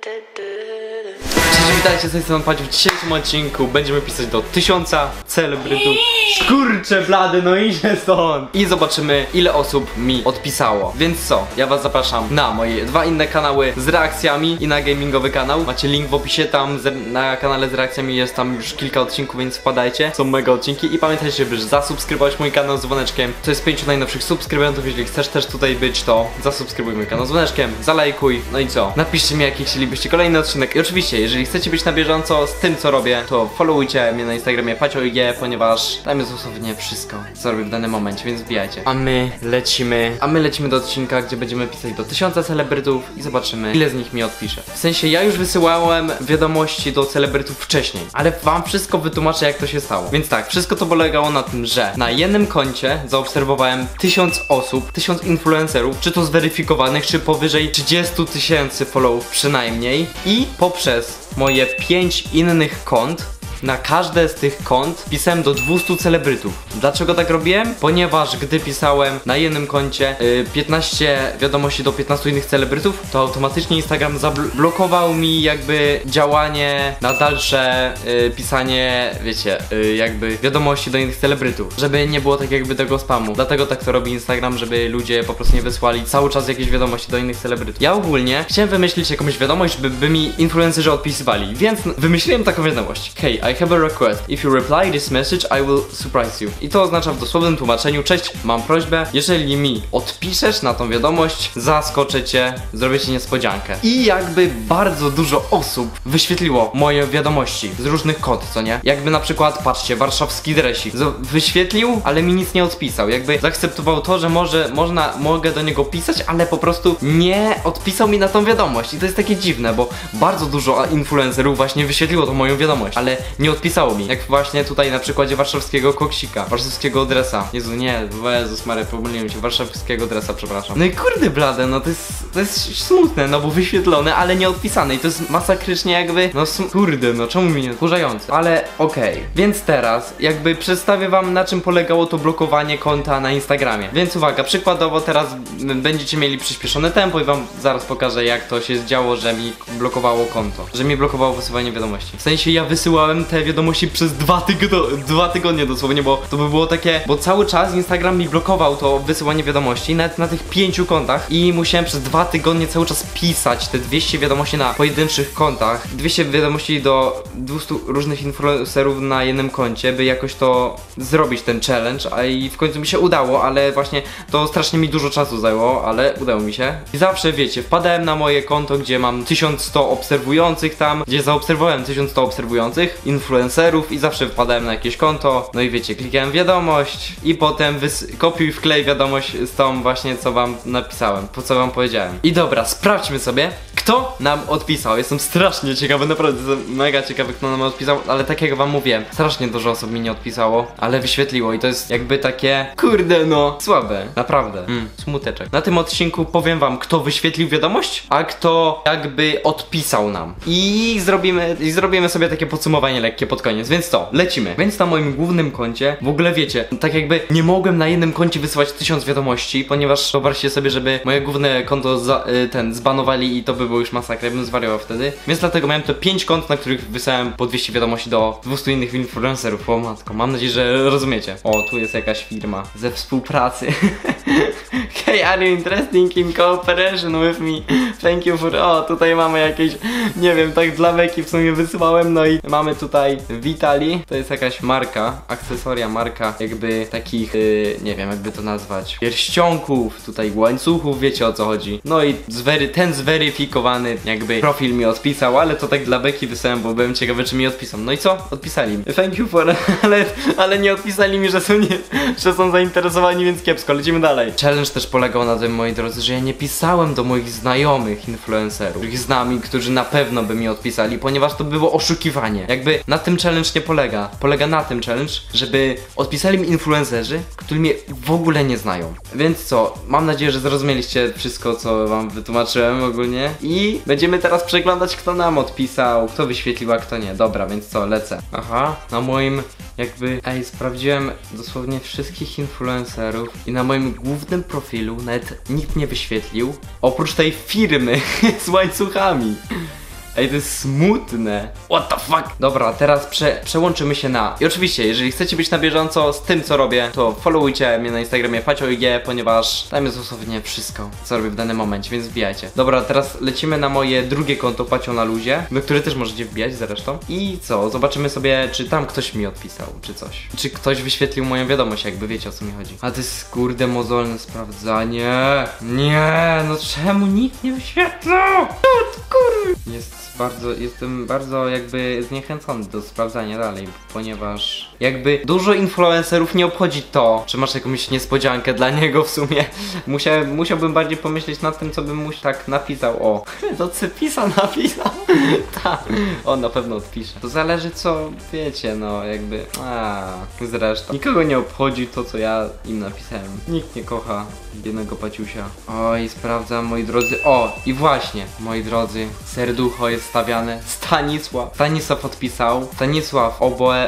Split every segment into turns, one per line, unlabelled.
Cześć, witajcie, z tej strony Padziu. W dzisiejszym odcinku będziemy pisać do 1000 celebrytów. Skurcze blady, no idzie stąd. I zobaczymy, ile osób mi odpisało. Więc co, ja was zapraszam na moje dwa inne kanały z reakcjami i na gamingowy kanał. Macie link w opisie, tam na kanale z reakcjami jest tam już kilka odcinków, więc wpadajcie. Są mega odcinki i pamiętajcie, żeby zasubskrybować mój kanał z dzwoneczkiem. To jest 5 najnowszych subskrybentów. Jeżeli chcesz też tutaj być, to zasubskrybuj mój kanał z dzwoneczkiem, zalajkuj. No i co, napiszcie mi, jaki chcielibyście kolejny odcinek. I oczywiście, jeżeli chcecie być na bieżąco z tym, co robię, to followujcie mnie na Instagramie PacioIG, ponieważ tam jest dosłownie wszystko, co robię w danym momencie, więc wbijajcie. A my lecimy do odcinka, gdzie będziemy pisać do 1000 celebrytów i zobaczymy, ile z nich mi odpisze. W sensie, ja już wysyłałem wiadomości do celebrytów wcześniej, ale wam wszystko wytłumaczę, jak to się stało. Więc tak, wszystko to polegało na tym, że na jednym koncie zaobserwowałem 1000 osób, 1000 influencerów, czy to zweryfikowanych, czy powyżej 30 000 followów przynajmniej, i poprzez moje 5 innych kont na każde z tych kont pisałem do 200 celebrytów. Dlaczego tak robiłem? Ponieważ gdy pisałem na jednym koncie 15 wiadomości do 15 innych celebrytów, to automatycznie Instagram zablokował mi jakby działanie na dalsze pisanie, wiecie, jakby wiadomości do innych celebrytów, żeby nie było tak jakby tego spamu. Dlatego tak to robi Instagram, żeby ludzie po prostu nie wysłali cały czas jakieś wiadomości do innych celebrytów. Ja ogólnie chciałem wymyślić jakąś wiadomość, by mi influencerzy odpisywali, więc wymyśliłem taką wiadomość. Hey, I have a request. If you reply this message, I will surprise you. I to oznacza w dosłownym tłumaczeniu: cześć, mam prośbę, jeżeli mi odpiszesz na tą wiadomość, zaskoczę cię, zrobię ci niespodziankę. I jakby bardzo dużo osób wyświetliło moje wiadomości z różnych kont, co nie? Jakby na przykład, patrzcie, warszawski dresik wyświetlił, ale mi nic nie odpisał. Jakby zaakceptował to, że mogę do niego pisać, ale po prostu nie odpisał mi na tą wiadomość. I to jest takie dziwne, bo bardzo dużo influencerów właśnie wyświetliło tą moją wiadomość, ale nie odpisało mi. Jak właśnie tutaj na przykładzie warszawskiego koksika, warszawskiego dresa. Jezu, nie, Jezus Maria, pomyliłem się, warszawskiego dresa, przepraszam. No i kurde blade, no to jest smutne, no bo wyświetlone, ale nie odpisane. I to jest masakrycznie jakby, no kurde, no czemu mi nie wkurzające. Ale okej. Więc teraz jakby przedstawię wam, na czym polegało to blokowanie konta na Instagramie. Więc uwaga, przykładowo teraz będziecie mieli przyspieszone tempo i wam zaraz pokażę, jak to się działo, że mi blokowało konto. Że mi blokowało wysyłanie wiadomości. W sensie, ja wysyłałem te wiadomości przez 2 tygodnie dosłownie, bo to by było takie, bo cały czas Instagram mi blokował to wysyłanie wiadomości, nawet na tych 5 kontach, i musiałem przez 2 tygodnie cały czas pisać te 200 wiadomości na pojedynczych kontach, 200 wiadomości do 200 różnych influencerów na jednym koncie, by jakoś to zrobić, ten challenge, a i w końcu mi się udało, ale właśnie to strasznie mi dużo czasu zajęło, ale udało mi się. I zawsze, wiecie, wpadałem na moje konto, gdzie mam 1100 obserwujących tam, gdzie zaobserwowałem 1100 obserwujących influencerów, i zawsze wpadałem na jakieś konto, no i wiecie, klikałem wiadomość i potem kopiuj, wklej wiadomość z tą właśnie, co wam napisałem, po co wam powiedziałem. I dobra, sprawdźmy sobie, kto nam odpisał. Jestem strasznie ciekawy, naprawdę jestem mega ciekawy, kto nam odpisał, ale tak jak wam mówiłem, strasznie dużo osób mi nie odpisało, ale wyświetliło, i to jest jakby takie, kurde no, słabe, naprawdę, smuteczek. Na tym odcinku powiem wam, kto wyświetlił wiadomość, a kto jakby odpisał nam. I zrobimy sobie takie podsumowanie lekkie pod koniec, więc to, lecimy. Więc na moim głównym koncie, w ogóle wiecie, tak jakby nie mogłem na jednym koncie wysyłać 1000 wiadomości, ponieważ wyobraźcie sobie, żeby moje główne konto zbanowali i to by było już masakra, bym zwariował wtedy. Więc dlatego miałem te 5 kont, na których wysłałem po 200 wiadomości do 200 innych influencerów. O matko, mam nadzieję, że rozumiecie. O, tu jest jakaś firma ze współpracy. Hey, are you interested in cooperation with me? Thank you for... O, tutaj mamy jakieś, nie wiem, tak dla beki w sumie wysyłałem, no i mamy tutaj Vitali, to jest jakaś marka, akcesoria, marka jakby takich, nie wiem jakby to nazwać, pierścionków, tutaj łańcuchów, wiecie o co chodzi. No i ten zweryfikowany jakby profil mi odpisał, ale to tak dla beki wysłałem, bo byłem ciekawy, czy mi odpisał. No i co? Odpisali mi. Thank you for... ale nie odpisali mi, że są zainteresowani, więc kiepsko, lecimy dalej. Challenge też polegał na tym, moi drodzy, że ja nie pisałem do moich znajomych influencerów, których znam i którzy na pewno by mi odpisali, ponieważ to było oszukiwanie. Jakby na tym challenge nie polega. Polega na tym challenge, żeby odpisali mi influencerzy, którzy mnie w ogóle nie znają. Więc co, mam nadzieję, że zrozumieliście wszystko, co wam wytłumaczyłem ogólnie. I będziemy teraz przeglądać, kto nam odpisał, kto wyświetlił, a kto nie. Dobra, więc co, lecę. Aha, na moim jakby... sprawdziłem dosłownie wszystkich influencerów i na moim głównym profilu nawet nikt nie wyświetlił, oprócz tej firmy z łańcuchami. Ej, to jest smutne. What the fuck? Dobra, teraz przełączymy się na... I oczywiście, jeżeli chcecie być na bieżąco z tym, co robię, to followujcie mnie na Instagramie PacioIG, ponieważ tam jest dosłownie wszystko, co robię w danym momencie, więc wbijajcie. Dobra, teraz lecimy na moje drugie konto Pacio na luzie, do które też możecie wbijać zresztą. I co? Zobaczymy sobie, czy tam ktoś mi odpisał, czy coś. Czy ktoś wyświetlił moją wiadomość, jakby wiecie, o co mi chodzi. A to jest kurde mozolne sprawdzanie. Nie, no czemu nikt nie wyświetlał? Jestem bardzo jakby zniechęcony do sprawdzania dalej, ponieważ jakby dużo influencerów nie obchodzi to, czy masz jakąś niespodziankę dla niego w sumie. Musiałbym bardziej pomyśleć nad tym, co bym mu tak napisał. O, to Cypisa napisał. Tak, on na pewno odpisze. To zależy co, wiecie, no jakby, zresztą. Nikogo nie obchodzi to, co ja im napisałem. Nikt nie kocha biednego Paciusia. Oj, sprawdzam, moi drodzy. O, i właśnie, moi drodzy, serducho jest stawiane. Stanisław odpisał. Stanisław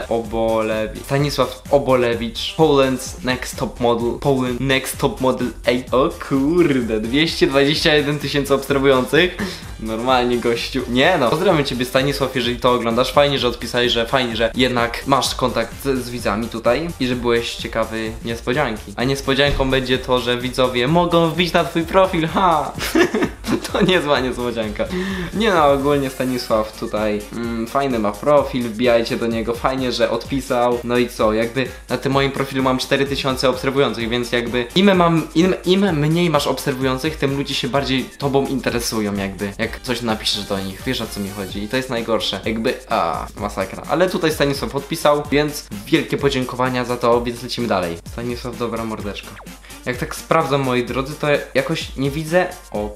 Obolewicz. Poland's Next Top Model. Ej, o kurde, 221 000 obserwujących. Normalnie, gościu. Nie no, pozdrawiam ciebie, Stanisław, jeżeli to oglądasz. Fajnie, że odpisałeś, że fajnie, że jednak masz kontakt z widzami tutaj i że byłeś ciekawy niespodzianki. A niespodzianką będzie to, że widzowie mogą wbić na twój profil, ha! To niezła niespodzianka. Nie no, ogólnie Stanisław tutaj fajny ma profil, wbijajcie do niego, fajnie, że odpisał. No i co, jakby na tym moim profilu mam 4000 obserwujących, więc jakby im mniej masz obserwujących, tym ludzie się bardziej tobą interesują, jakby jak coś napiszesz do nich, wiesz o co mi chodzi i to jest najgorsze, jakby masakra. Ale tutaj Stanisław odpisał, więc wielkie podziękowania za to, więc lecimy dalej. Stanisław, dobra mordeczko. Jak tak sprawdzam, moi drodzy, to jakoś nie widzę.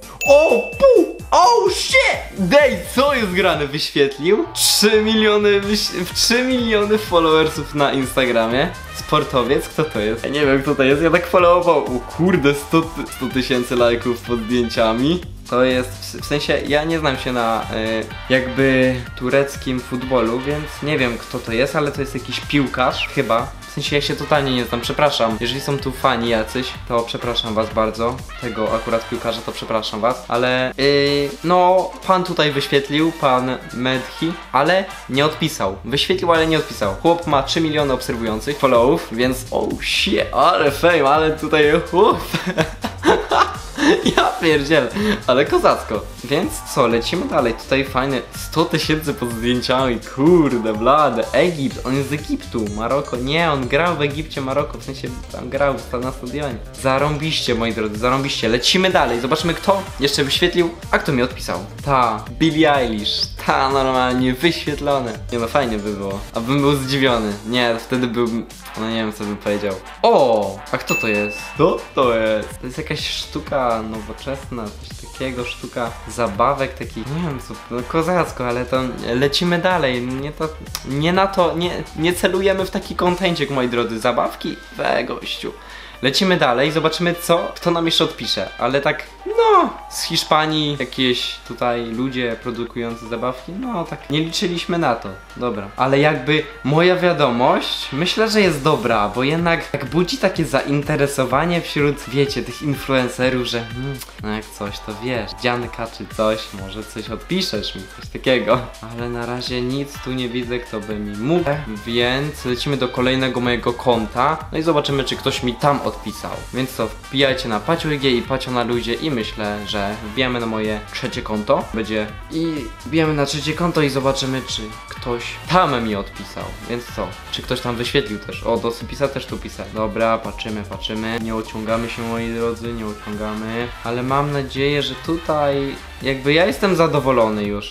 Shit! Co jest grane? Wyświetlił 3 miliony followersów na Instagramie. Sportowiec, kto to jest? Ja nie wiem, kto to jest, ja tak followował. O kurde, 100 000 lajków pod zdjęciami. To jest, w sensie, ja nie znam się na jakby tureckim futbolu, więc nie wiem, kto to jest, ale to jest jakiś piłkarz, chyba. W sensie, ja się totalnie nie znam, przepraszam. Jeżeli są tu fani jacyś, to przepraszam was bardzo. Tego akurat piłkarza, to przepraszam was. Ale, no, pan tutaj wyświetlił, pan Medhi, ale nie odpisał. Wyświetlił, ale nie odpisał. Chłop ma 3 miliony obserwujących, followów, więc, shit, ale fame, ale tutaj, ja pierdzielę, ale kozacko. Więc co, lecimy dalej. Tutaj fajne 100 000 pod zdjęciami. Kurde, blade. Egipt, on jest z Egiptu. Maroko, nie, on grał w Egipcie, Maroko. W sensie tam grał na stadionie. Zarąbiście, moi drodzy, zarąbiście. Lecimy dalej, zobaczmy kto jeszcze wyświetlił. A kto mi odpisał? Billie Eilish. Normalnie wyświetlone. Nie no, fajnie by było. A bym był zdziwiony. Nie, wtedy bym, no nie wiem co bym powiedział. A kto to jest? Co to jest? To jest jakaś sztuka nowoczesna, coś takiego, sztuka zabawek takich, nie wiem co, no kozacko, ale to lecimy dalej, nie celujemy w taki kontencik, moi drodzy, zabawki, gościu. Lecimy dalej, zobaczymy kto nam jeszcze odpisze, ale tak, z Hiszpanii jakieś tutaj ludzie produkujący zabawki, tak nie liczyliśmy na to, dobra. Ale jakby moja wiadomość, myślę, że jest dobra, bo jednak jak budzi takie zainteresowanie wśród, wiecie, tych influencerów, że jak coś, to wiesz, dzianka czy coś, może coś odpiszesz mi, coś takiego. Ale na razie nic tu nie widzę, kto by mi mógł, więc lecimy do kolejnego mojego konta, no i zobaczymy, czy ktoś mi tam odpisał. Więc co, wbijajcie na PacioIG i Pacio na luzie i myślę, że wbijamy na moje trzecie konto. Wbijamy na trzecie konto i zobaczymy, czy ktoś tam mi odpisał. Więc co, czy ktoś tam wyświetlił też. Do Cypisa też tu pisał. Dobra, patrzymy. Nie ociągamy się, moi drodzy, nie ociągamy. Ale mam nadzieję, że tutaj jakby ja jestem zadowolony już.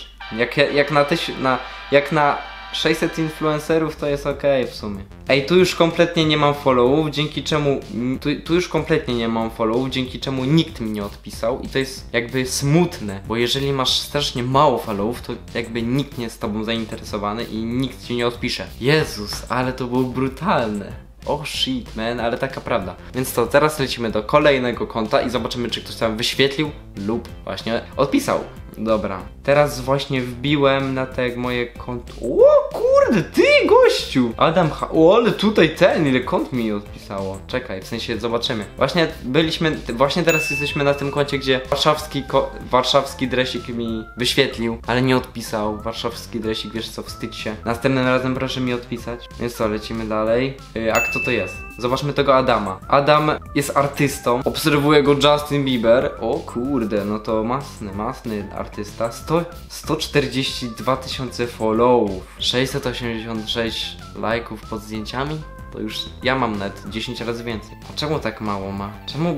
Jak na 600 influencerów to jest okej w sumie. Ej, tu już kompletnie nie mam followów, dzięki czemu dzięki czemu nikt mi nie odpisał i to jest jakby smutne, bo jeżeli masz strasznie mało followów, to jakby nikt nie jest tobą zainteresowany i nikt ci nie odpisze. Jezus, ale to było brutalne. Shit, man, ale taka prawda. Więc to, teraz lecimy do kolejnego konta i zobaczymy, czy ktoś tam wyświetlił lub właśnie odpisał. Dobra, teraz właśnie wbiłem na te moje konto. kurde, ty gościu! Adam o, ale tutaj ile kont mi odpisało. Czekaj, w sensie zobaczymy. Właśnie teraz jesteśmy na tym koncie, gdzie warszawski dresik mi wyświetlił, ale nie odpisał. Warszawski dresik, wiesz co, wstydź się. Następnym razem proszę mi odpisać. Więc co, lecimy dalej. A kto to jest? Zobaczmy tego Adama. Adam jest artystą. Obserwuje go Justin Bieber. O kurde, no to masny artysta. 142 000 followów. 686 lajków pod zdjęciami. To już ja mam net 10 razy więcej. A czemu tak mało ma?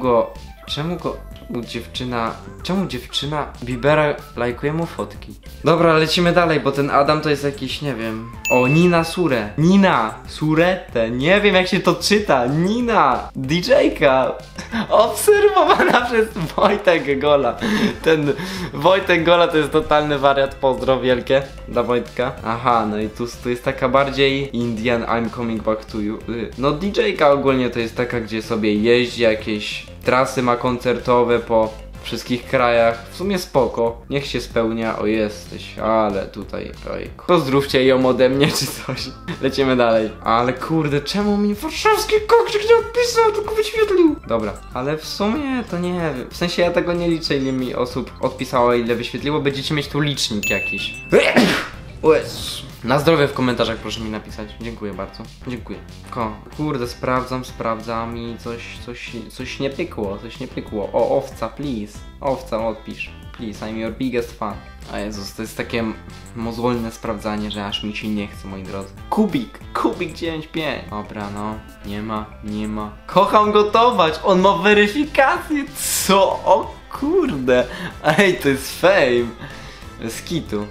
Czemu dziewczyna Biebera lajkuje mu fotki? Dobra, lecimy dalej, bo ten Adam to jest jakiś, nie wiem. O, Nina Surete, nie wiem jak się to czyta. Nina, DJ-ka, obserwowana przez Wojtek Gola. Ten Wojtek Gola to jest totalny wariat, pozdro wielkie dla Wojtka. Aha, no i tu jest taka bardziej Indian, I'm coming back to you. No DJ-ka ogólnie to jest taka, gdzie sobie jeździ, jakieś trasy ma koncertowe po wszystkich krajach. W sumie spoko, niech się spełnia. O, jesteś, ale tutaj, ojku. Pozdrówcie ją ode mnie czy coś. Lecimy dalej. Ale kurde, czemu mi warszawski kokrzyk nie odpisał, tylko wyświetlił? Dobra, ale w sumie to nie wiem. W sensie ja tego nie liczę, ile mi osób odpisało, ile wyświetliło. Będziecie mieć tu licznik jakiś. Na zdrowie w komentarzach proszę mi napisać. Dziękuję bardzo. Dziękuję. Kurde, sprawdzam i coś nie pykło. O, owca, please. Owca, odpisz. Please, I'm your biggest fan. A Jezus, to jest takie mozolne sprawdzanie, że aż mi się nie chce, moi drodzy. Kubik 95. Dobra, no. Nie ma. Kocham gotować. On ma weryfikację. Co? O kurde. Ej, to jest fame. Z kitu.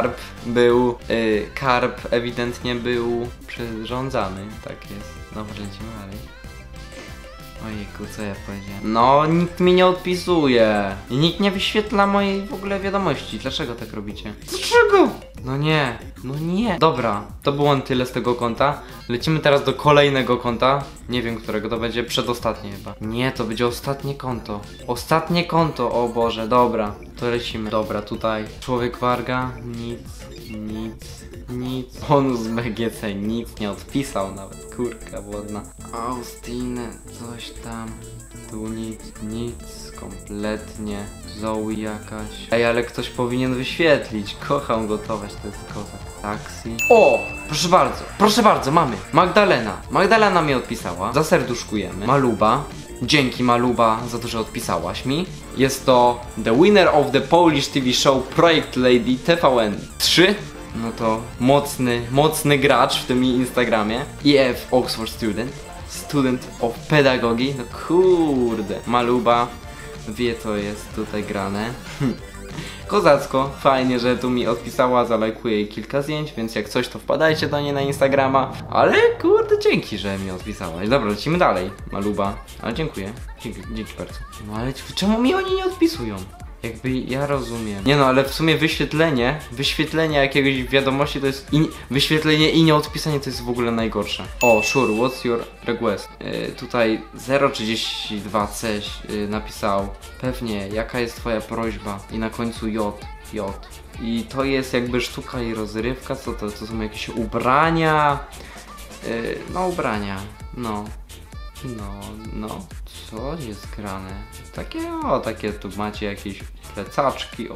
Karp ewidentnie był przyrządzany, tak jest. Dobra, lecimy dalej. Ojejku, co ja powiedziałem? No, nikt mi nie odpisuje. I nikt nie wyświetla mojej w ogóle wiadomości. Dlaczego tak robicie? Dlaczego? No nie. Dobra, to było tyle z tego konta. Lecimy teraz do kolejnego konta. Nie wiem którego, to będzie przedostatnie chyba. Nie, to będzie ostatnie konto. Ostatnie konto, o Boże, dobra. To lecimy. Dobra, tutaj człowiek warga, nic. On z BGC nic nie odpisał nawet, kurka wodna. Austin, coś tam. Tu nic, kompletnie. Zoe jakaś. Ej, ale ktoś powinien wyświetlić. Kocham gotować, to jest kozak. Taksi. O! Proszę bardzo, mamy. Magdalena mi odpisała. Zaserduszkujemy. Maluba. Dzięki Maluba za to, że odpisałaś mi. Jest to the winner of the Polish TV show Project Lady TVN 3. No to mocny gracz w tym Instagramie. EF Oxford Student of Pedagogy. No kurde. Maluba wie co jest tutaj grane. Kozacko, fajnie, że tu mi odpisała, zalajkuję jej kilka zdjęć, więc jak coś to wpadajcie do niej na Instagrama. Ale kurde, dzięki, że mi odpisałaś. Dobra, lecimy dalej, Maluba. Ale dziękuję, dzięki bardzo. No ale czemu mi oni nie odpisują? Jakby ja rozumiem. Nie no, ale w sumie wyświetlenie jakiegoś wiadomości to jest wyświetlenie i nieodpisanie to jest w ogóle najgorsze. O, sure, what's your request? Tutaj 032C napisał. Pewnie, jaka jest twoja prośba? I na końcu J. I to jest jakby sztuka i rozrywka, co to? To są jakieś ubrania. No ubrania, no, co jest grane? Takie tu macie jakieś plecaczki,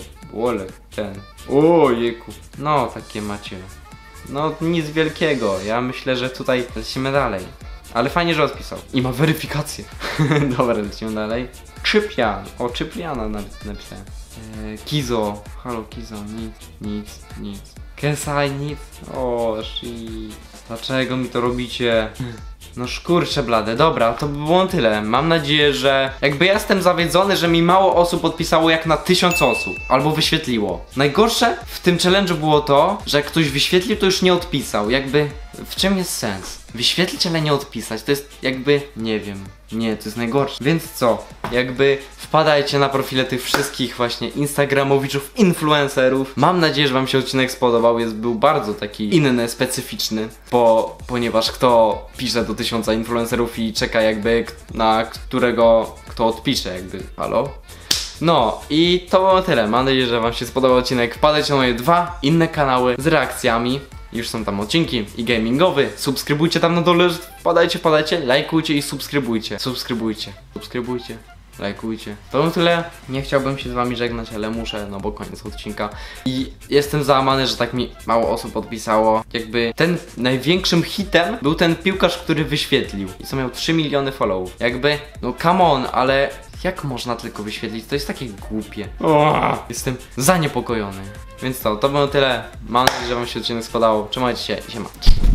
ojejku, no takie macie, no nic wielkiego, ja myślę, że tutaj lecimy dalej, ale fajnie, że odpisał i ma weryfikację. Dobra, lecimy dalej. Czypriana napisałem. Kizo, halo Kizo, nic. Kesaj, nic, o shit, dlaczego mi to robicie? No kurczę blade, dobra, to by było tyle. Mam nadzieję, że jakby ja jestem zawiedzony, że mi mało osób odpisało jak na 1000 osób, albo wyświetliło. Najgorsze w tym challenge'u było to, że jak ktoś wyświetlił, to już nie odpisał. Jakby, w czym jest sens? Wyświetlić, ale nie odpisać, to jest jakby, nie wiem. Nie, to jest najgorsze. Więc co? Jakby wpadajcie na profile tych wszystkich właśnie instagramowiczów, influencerów. Mam nadzieję, że wam się odcinek spodobał. Był bardzo taki inny, specyficzny. Ponieważ kto pisze do 1000 influencerów i czeka jakby na którego kto odpisze jakby. Halo? No i to było tyle. Mam nadzieję, że wam się spodobał odcinek. Wpadajcie na moje 2 inne kanały z reakcjami. Już są tam odcinki i gamingowy. Subskrybujcie tam na dole, wpadajcie, lajkujcie i subskrybujcie. Subskrybujcie. Lajkujcie. To na tyle. Nie chciałbym się z wami żegnać, ale muszę, no bo koniec odcinka. I jestem załamany, że tak mi mało osób odpisało. Jakby ten największym hitem był ten piłkarz, który wyświetlił. I co miał 3 miliony followów. Jakby, no come on, ale jak można tylko wyświetlić? To jest takie głupie. Jestem zaniepokojony. Więc to było tyle. Mam nadzieję, że wam się odcinek spodobał. Trzymajcie się i siema.